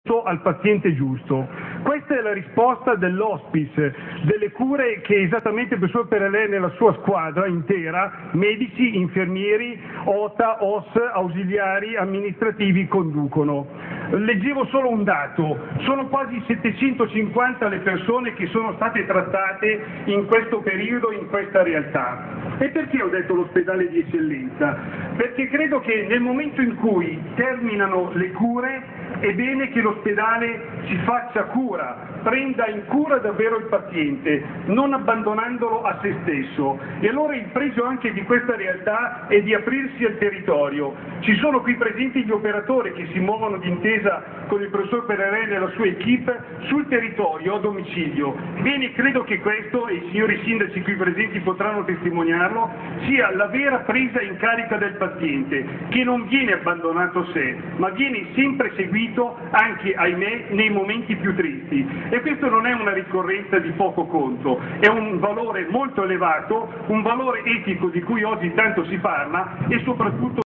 al paziente giusto. Questa è la risposta dell'hospice, delle cure che esattamente il professor Perelè nella sua squadra intera, medici, infermieri, OTA, OS, ausiliari, amministrativi conducono. Leggevo solo un dato, sono quasi 750 le persone che sono state trattate in questo periodo, in questa realtà. E perché ho detto l'ospedale di eccellenza? Perché credo che nel momento in cui terminano le cure è bene che l'ospedale ci faccia cura, prenda in cura davvero il paziente, non abbandonandolo a se stesso. E allora il pregio anche di questa realtà è di aprirsi al territorio. Ci sono qui presenti gli operatori che si muovono d'intesa con il professor Perelè e la sua equipe sul territorio, a domicilio. Bene, credo che questo, e i signori sindaci qui presenti potranno testimoniarlo, sia la vera presa in carica del paziente, che non viene abbandonato a sé, ma viene sempre seguito anche, ahimè, nei momenti più tristi. E questo non è una ricorrenza di poco conto, è un valore molto elevato, un valore etico di cui oggi tanto si parla e soprattutto